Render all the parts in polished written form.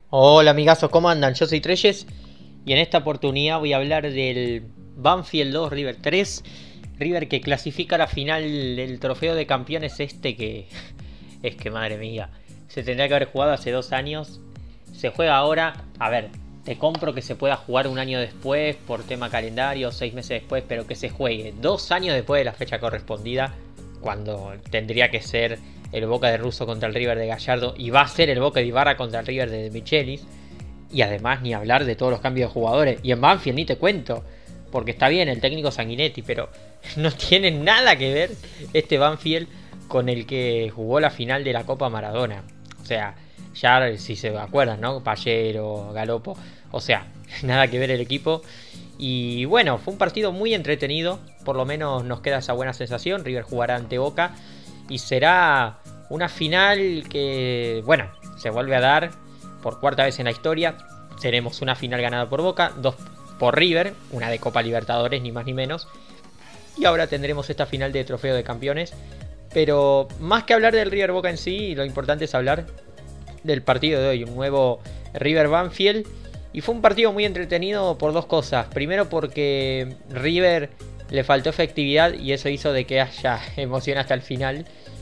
Hola amigazos, ¿cómo andan? Yo soy Treyes y en esta oportunidad voy a hablar del Banfield 2 River 3. River que clasifica a la final del trofeo de campeones que es que madre mía, se tendría que haber jugado hace 2 años. Se juega ahora, a ver, te compro que se pueda jugar un año después por tema calendario, 6 meses después, pero que se juegue 2 años después de la fecha correspondida, cuando tendría que ser el Boca de Russo contra el River de Gallardo y va a ser el Boca de Ibarra contra el River de Michelis. Y además ni hablar de todos los cambios de jugadores. Y en Banfield ni te cuento, porque está bien el técnico Sanguinetti, pero no tiene nada que ver este Banfield con el que jugó la final de la Copa Maradona. O sea, ya si se acuerdan, ¿no? Pallero, Galopo, o sea, nada que ver el equipo. Y bueno, fue un partido muy entretenido, por lo menos nos queda esa buena sensación. River jugará ante Boca y será una final que, bueno, se vuelve a dar por cuarta vez en la historia. Tenemos una final ganada por Boca, dos por River, una de Copa Libertadores, ni más ni menos. Y ahora tendremos esta final de Trofeo de Campeones. Pero más que hablar del River Boca en sí, lo importante es hablar del partido de hoy, un nuevo River Banfield. Y fue un partido muy entretenido por dos cosas. Primero porque River le faltó efectividad y eso hizo de que haya emoción hasta el final.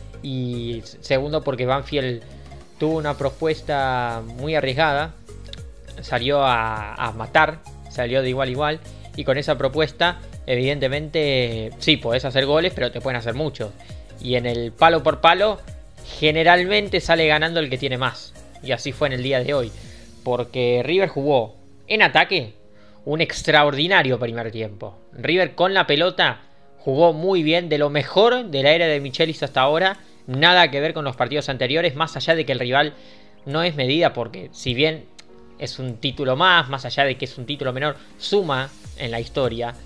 Y segundo porque Banfield tuvo una propuesta muy arriesgada. Salió a matar, salió de igual a igual. Y con esa propuesta, evidentemente, sí, podés hacer goles, pero te pueden hacer muchos. Y en el palo por palo, generalmente sale ganando el que tiene más. Y así fue en el día de hoy. Porque River jugó en ataque un extraordinario primer tiempo. River con la pelota jugó muy bien, de lo mejor de la era de Michelis hasta ahora. Nada que ver con los partidos anteriores, más allá de que el rival no es medida, porque si bien es un título más allá de que es un título menor, suma en la historia.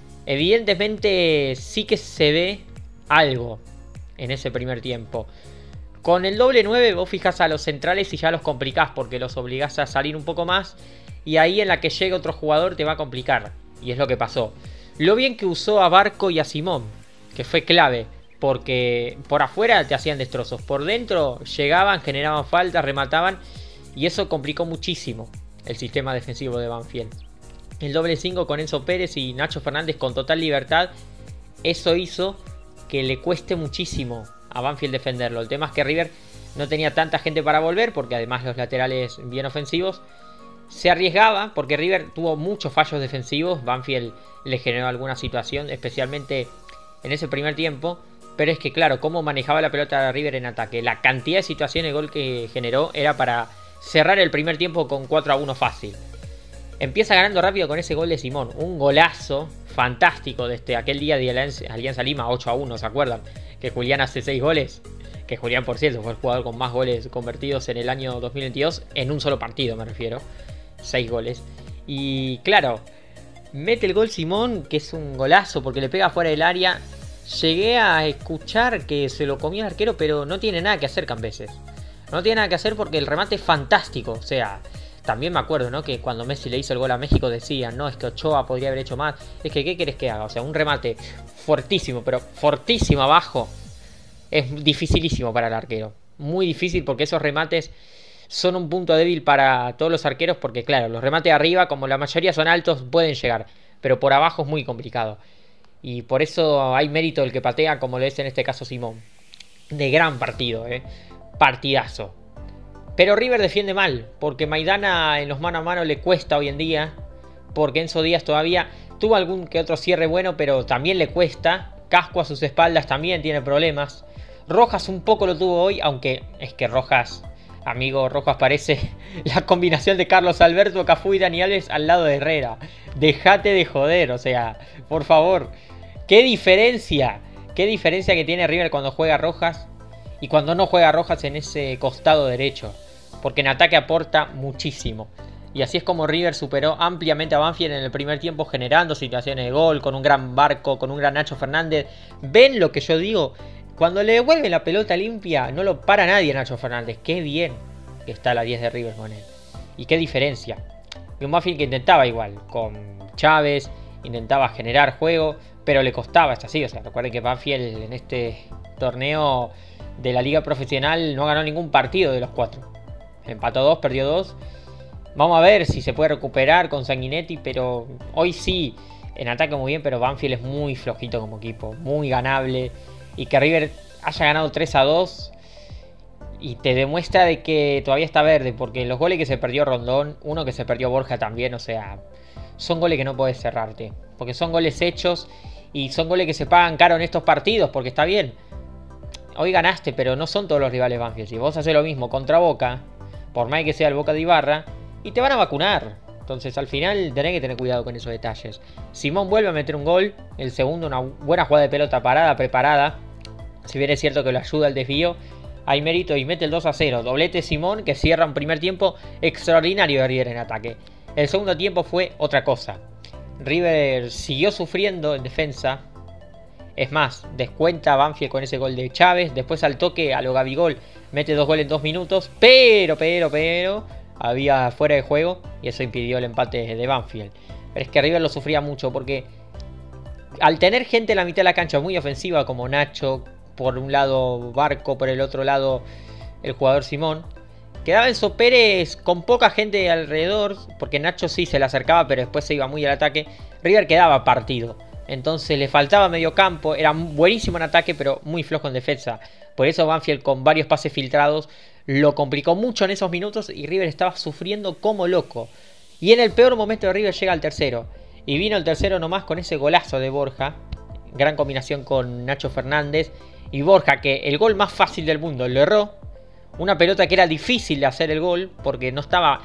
Evidentemente sí que se ve algo en ese primer tiempo. Con el doble 9 vos fijás a los centrales y ya los complicás porque los obligás a salir un poco más. Y ahí en la que llegue otro jugador te va a complicar. Y es lo que pasó. Lo bien que usó a Barco y a Simón, que fue clave. Porque por afuera te hacían destrozos. Por dentro llegaban, generaban faltas, remataban. Y eso complicó muchísimo el sistema defensivo de Banfield. El doble 5 con Enzo Pérez y Nacho Fernández con total libertad. Eso hizo que le cueste muchísimo a Banfield defenderlo. El tema es que River no tenía tanta gente para volver, porque además los laterales bien ofensivos. Se arriesgaba porque River tuvo muchos fallos defensivos. Banfield le generó alguna situación, especialmente en ese primer tiempo. Pero es que claro, cómo manejaba la pelota de River en ataque. La cantidad de situaciones de gol que generó era para cerrar el primer tiempo con 4-1 fácil. Empieza ganando rápido con ese gol de Simón. Un golazo fantástico desde aquel día de Alianza Lima, 8-1, ¿se acuerdan? Que Julián hace 6 goles. Que Julián, por cierto, fue el jugador con más goles convertidos en el año 2022. En un solo partido, me refiero. 6 goles. Y claro, mete el gol Simón, que es un golazo porque le pega fuera del área. Llegué a escuchar que se lo comía el arquero, pero no tiene nada que hacer Cambeses. No tiene nada que hacer porque el remate es fantástico. O sea, también me acuerdo, ¿no? Que cuando Messi le hizo el gol a México decían, no, es que Ochoa podría haber hecho más. Es que, ¿qué querés que haga? O sea, un remate fortísimo, pero fortísimo abajo. Es dificilísimo para el arquero. Muy difícil porque esos remates son un punto débil para todos los arqueros. Porque claro, los remates arriba, como la mayoría son altos, pueden llegar. Pero por abajo es muy complicado. Y por eso hay mérito del que patea, como lo es en este caso Simón. De gran partido, partidazo. Pero River defiende mal, porque Maidana en los mano a mano le cuesta hoy en día. Porque Enzo Díaz todavía tuvo algún que otro cierre bueno, pero también le cuesta. Casco a sus espaldas también tiene problemas. Rojas un poco lo tuvo hoy, aunque es que Rojas, amigo, Rojas parece la combinación de Carlos Alberto, Cafú y Dani Alves al lado de Herrera. Dejate de joder, o sea, por favor. ¿Qué diferencia? ¿Qué diferencia que tiene River cuando juega Rojas y cuando no juega Rojas en ese costado derecho? Porque en ataque aporta muchísimo. Y así es como River superó ampliamente a Banfield en el primer tiempo, generando situaciones de gol, con un gran Barco, con un gran Nacho Fernández. ¿Ven lo que yo digo? Cuando le devuelve la pelota limpia, no lo para nadie Nacho Fernández. Qué bien que está la 10 de River con él. Y qué diferencia. Y un Banfield que intentaba igual, con Chávez, intentaba generar juego, pero le costaba, es así. O sea, recuerden que Banfield en este torneo de la liga profesional no ganó ningún partido de los 4. Empató 2, perdió 2. Vamos a ver si se puede recuperar con Sanguinetti, pero hoy sí, en ataque muy bien, pero Banfield es muy flojito como equipo, muy ganable. Y que River haya ganado 3-2 y te demuestra de que todavía está verde, porque los goles que se perdió Rondón, uno que se perdió Borja también, o sea, son goles que no puedes cerrarte, porque son goles hechos y son goles que se pagan caro en estos partidos, porque está bien. Hoy ganaste, pero no son todos los rivales Banfield. Si vos haces lo mismo contra Boca, por más que sea el Boca de Ibarra, y te van a vacunar. Entonces al final tenés que tener cuidado con esos detalles. Simón vuelve a meter un gol. El segundo, una buena jugada de pelota parada, preparada. Si bien es cierto que lo ayuda el desvío, hay mérito y mete el 2-0. Doblete Simón que cierra un primer tiempo extraordinario de River en ataque. El segundo tiempo fue otra cosa. River siguió sufriendo en defensa. Es más, descuenta Banfield con ese gol de Chávez. Después al toque a lo Gabigol mete 2 goles en 2 minutos. Pero había fuera de juego y eso impidió el empate de Banfield. Pero es que River lo sufría mucho porque al tener gente en la mitad de la cancha muy ofensiva como Nacho, por un lado Barco, por el otro lado el jugador Simón, quedaba Enzo Pérez con poca gente alrededor, porque Nacho sí se le acercaba pero después se iba muy al ataque. River quedaba partido, entonces le faltaba medio campo, era buenísimo en ataque pero muy flojo en defensa. Por eso Banfield con varios pases filtrados lo complicó mucho en esos minutos y River estaba sufriendo como loco. Y en el peor momento de River llega al tercero. Y vino el tercero nomás con ese golazo de Borja. Gran combinación con Nacho Fernández. Y Borja, que el gol más fácil del mundo, lo erró. Una pelota que era difícil de hacer el gol porque no estaba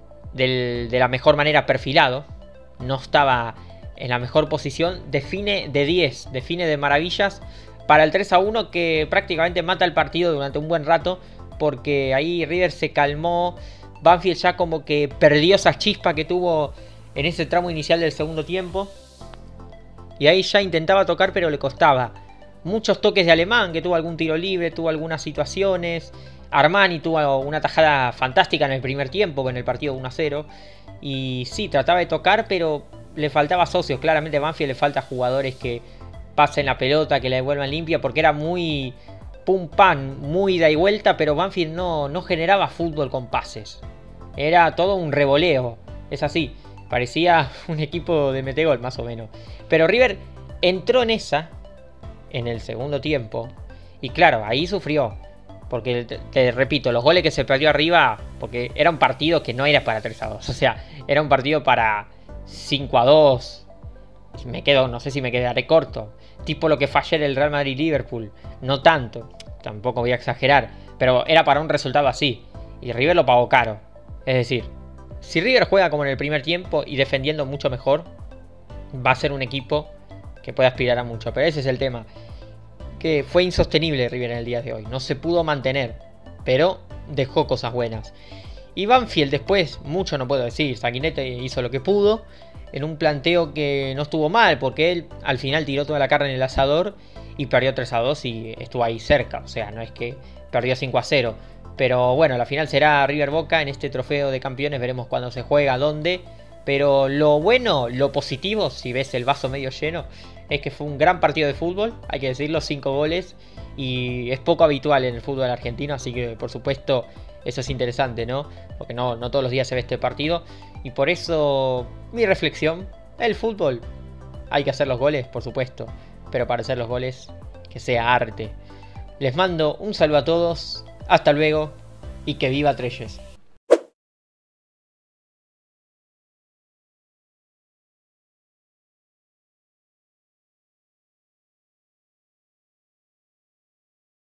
de la mejor manera perfilado. No estaba en la mejor posición. Define de 10, define de maravillas para el 3-1 que prácticamente mata el partido durante un buen rato. Porque ahí River se calmó. Banfield ya como que perdió esa chispa que tuvo en ese tramo inicial del segundo tiempo. Y ahí ya intentaba tocar pero le costaba. Muchos toques de Alemán, que tuvo algún tiro libre, tuvo algunas situaciones. Armani tuvo una tajada fantástica en el primer tiempo, en el partido 1-0. Y sí, trataba de tocar, pero le faltaba socios. Claramente a Banfield le falta jugadores que pasen la pelota, que la devuelvan limpia, porque era muy pum pam, muy ida y vuelta, pero Banfield no generaba fútbol con pases. Era todo un revoleo, es así. Parecía un equipo de metegol, más o menos. Pero River entró en esa, en el segundo tiempo. Y claro, ahí sufrió. Porque, te repito, los goles que se perdió arriba, porque era un partido que no era para 3-2. O sea, era un partido para 5-2. No sé si me quedaré corto. Tipo lo que fue ayer el Real Madrid-Liverpool. No tanto, tampoco voy a exagerar. Pero era para un resultado así. Y River lo pagó caro. Es decir, si River juega como en el primer tiempo y defendiendo mucho mejor, va a ser un equipo que puede aspirar a mucho. Pero ese es el tema. Que fue insostenible River en el día de hoy. No se pudo mantener. Pero dejó cosas buenas. Y Banfield después, mucho no puedo decir. Sanguinetti hizo lo que pudo. En un planteo que no estuvo mal. Porque él al final tiró toda la carne en el asador. Y perdió 3-2 y estuvo ahí cerca. O sea, no es que perdió 5-0. Pero bueno, la final será River Boca en este trofeo de campeones. Veremos cuándo se juega, dónde. Pero lo bueno, lo positivo, si ves el vaso medio lleno, es que fue un gran partido de fútbol. Hay que decirlo, 5 goles. Y es poco habitual en el fútbol argentino. Así que por supuesto eso es interesante, ¿no? Porque no todos los días se ve este partido. Y por eso mi reflexión, el fútbol, hay que hacer los goles, por supuesto. Pero para hacer los goles, que sea arte. Les mando un saludo a todos. Hasta luego y que viva Treyes.